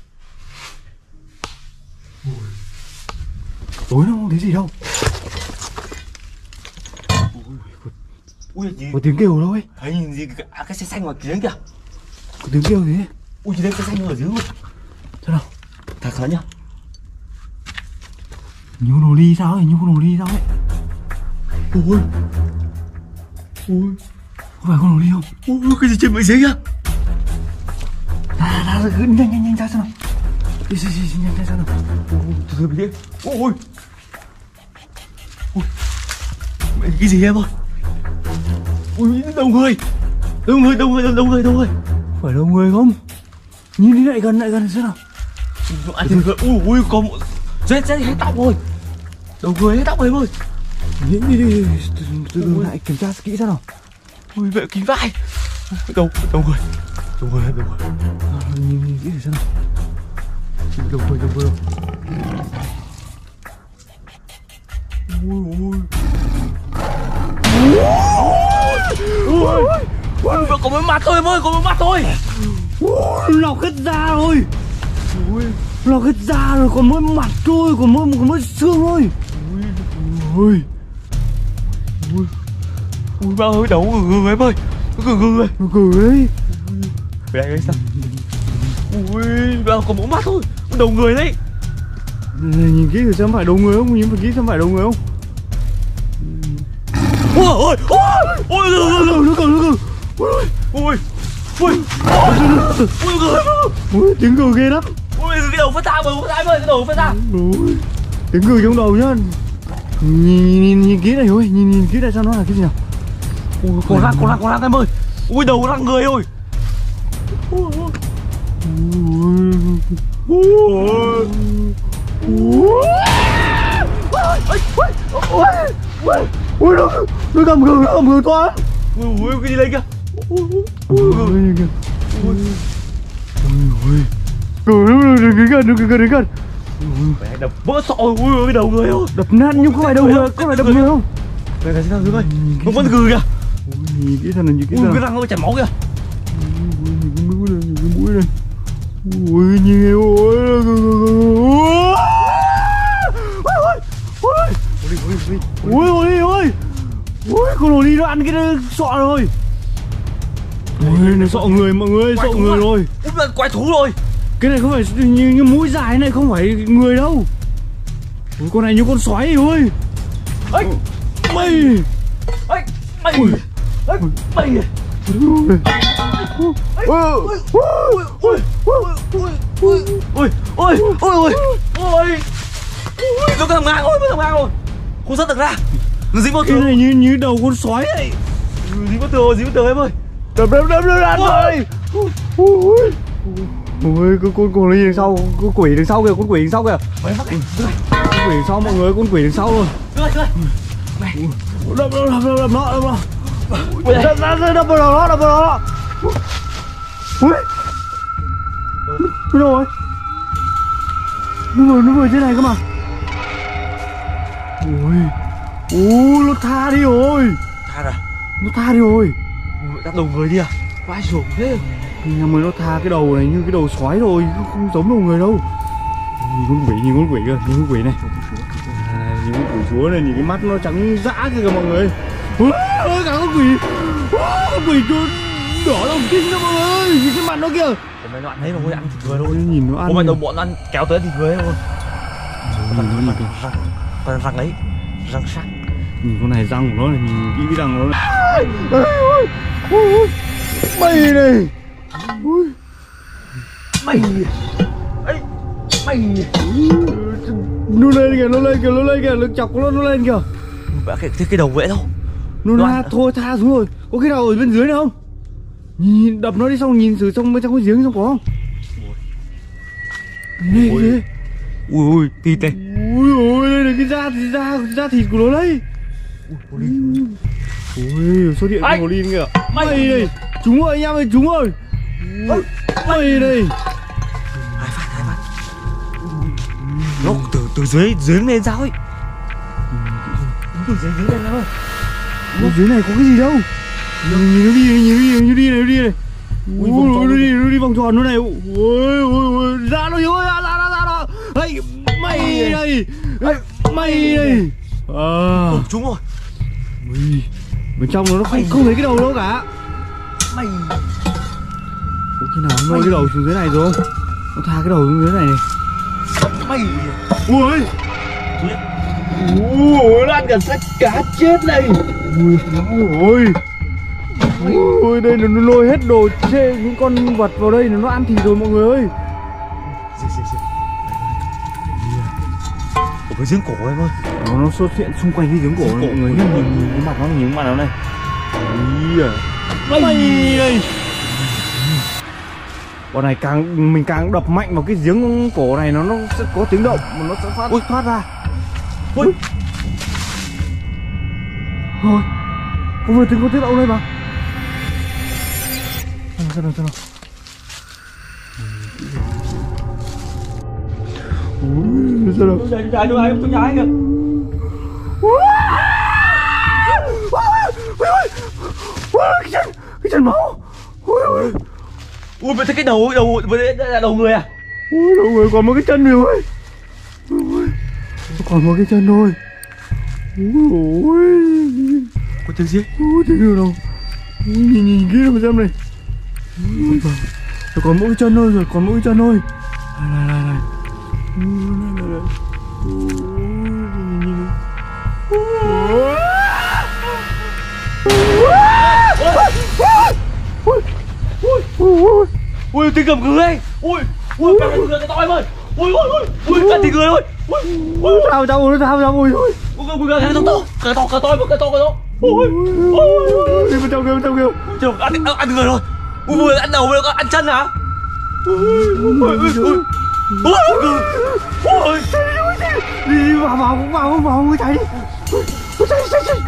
Tối nó không thấy gì đâu. Ui, gì? Có tiếng kêu đâu ấy. Thấy nhìn gì cái xe xanh ngoài kia kìa. Có tiếng kêu thế. Ui, gì đây xe xanh ở dưới luôn. Thế nào? Thật khá nhá. Như con hồ ly sao ấy, như con hồ ly sao ấy. Ui. Ui. Có phải con hồ ly không? Ui, cái gì trên bãi dưới kìa. Nhanh ra xem nào. Đi, nhanh ra xem nào. Từ từ đi. Ui. Ui. Mẹ, cái gì em ơi? Ui, đông người. Phải đông người không? Nhìn đi, lại gần xem nào. Ui, có một rết hết tóc rồi. Đầu người hết tóc em ơi. Đi, từ từ lại kiểm tra kỹ xem nào. Ui, mẹ kính vãi. Đầu người. Nhìn kỹ xem nào. Đầu người đâu. Ui, có mấy mắt thôi em ơi, có mấy mắt thôi. Lọc hết da rồi. Lọc hết da rồi, còn mỗi mặt thôi, còn mỗi xương thôi. Ui, ba ơi, đầu người em ơi. Người ấy. đây sao? Ui, ba còn mỗi mắt thôi, đầu người đấy. Nhìn kỹ thử xem phải đầu người không, nhìn kỹ xem phải đầu người không. Ôi, tiếng cười ghê lắm. Ui, cái đầu phát ra ơi, cái đầu phát ra. Tiếng cười trong đầu nhá. Nhìn kỹ này ơi, nhìn kỹ này xem nó là cái gì nào. Con lắc em ơi. Ui, đầu lắc người ơi. Ui, nó cầm gừng to. Ui, cái gì đây kìa. Ui, đừng gần. Mẹ đập vỡ sọ. Ui, cái đầu người ơi. Đập nát nhưng không phải đầu người, có phải đập người không? Đây là thế nào dưới ơi. Không có gừ kìa. Nhìn kỹ thằng này, nhìn kỹ Ui, thằng cái răng nó chảy máu kìa. Nhìn cái mũi này. Ui, nhìn ôi, con hồ ly nó ăn cái sọ rồi. Ui, nó sọ người mọi người, sọ người rồi. Ui, là quái thú rồi. Cái này không phải như mũi dài này, không phải người đâu. Ui, con này như con sói ơi. Ây, mày. Nó thằng ngang rồi. Không rất được ra. Nó dính vào Cái tường. này như đầu con sói ấy. Dính vào tường em ơi. đập rồi. Ôi con quỷ đằng sau, con quỷ đằng sau kìa, con quỷ đằng sau kìa. Con quỷ đằng sau mọi người, con quỷ đằng sau luôn. Đập nó. Đập vào nó. Ui. Nó rồi. Nó vừa trên này cơ mà. Ui, nó tha đi rồi. Nó tha đi rồi. Đặt đầu người đi à? Vãi ruột thế. Nhà mới nó tha cái đầu này như cái đầu sói rồi, không giống đầu người đâu. Nhìn con quỷ kìa, nhìn con quỷ này. Nhìn con quỷ chúa này, nhìn cái mắt nó trắng dã kìa mọi người. Ôi cả con quỷ. Con quỷ chúa đỏ đồng kinh đó mọi người, nhìn cái mặt nó kìa. Hôm nay nó ăn thấy mà ăn thịt người thôi. Nhìn nó ăn. Hôm nay đồng bọn nó ăn kéo tới thịt người thôi. Con răng đấy, răng sắc. Nhìn con này răng của nó này, nhìn kỹ cái răng của nó này. Mày này. Mày. Nó lên kìa, lực chọc nó lên kìa. Cái đầu vẽ đâu. Nó thôi tha xuống rồi. Có cái nào ở bên dưới này không? Nhìn đập nó đi, xong nhìn thử trong bên trong cái giếng xong có không? Ui, ui thịt này. Ui đây là cái da thịt của nó đấy. Ui số điện của hồ ly kìa. Mày đây, chúng ơi anh em ơi, chúng ơi. Mày đây. Hai phát. Nó từ dưới lên sao ấy. Từ dưới lên nào. Dưới này có cái gì đâu. Nhìn nó đi này. Nó đi vòng tròn nó này. Ui ra nó ơi, ra nó. Hey, mày đây. Chúng rồi. Ui, bên trong nó không thấy cái đầu đâu cả. Mày. Có khi nào nó lôi cái đầu xuống dưới này rồi không? Nó tha cái đầu xuống dưới này này. Mày. Ui. Nó ăn cả xác cá chết này. Ui đây là nó lôi hết đồ chê, những con vật vào đây nó ăn thịt rồi mọi người ơi. Ở cái giếng cổ em ơi. Nó xuất hiện xung quanh cái giếng cổ này mọi người nhá. Nhìn cái mặt nó, nhìn cái mặt nó này. Mày đây. Bọn này mình càng đập mạnh vào cái giếng cổ này nó sẽ có tiếng động mà nó sẽ thoát ra. Ui. Thôi. Có vừa tiếng có tiếng động đây mà. Sao nào. Ui, sao nào. Tôi nhái kìa. Cái chân máu. Ui mà thấy cái đầu đây là đầu người à? Ui đầu người còn một cái chân rồi ơi. Còn một cái chân thôi. Ui. Có tiếng gì? Ui tiếng gì đâu. Nhìn kỹ mà xem này. Còn mỗi chân thôi rồi, còn mỗi chân thôi. Này. Ui tiếng gầm gừ ấy. Ui cả thịt người cái to em ơi. Ui cả thịt người thôi. Sao ui. Cái to. Đi bên trong kia. Trời ăn người rồi. Ui ăn đầu rồi, ăn chân hả? Ui. Đi vào chạy đi. Chạy.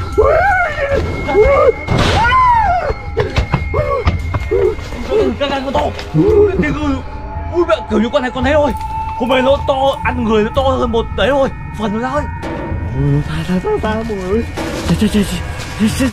Cái con to. Ui mẹ kiểu như con này con thấy thôi. Hôm nay nó to, ăn người nó to hơn một đấy thôi. Phần nó ra thôi. Ui, tha mọi người. Chạy.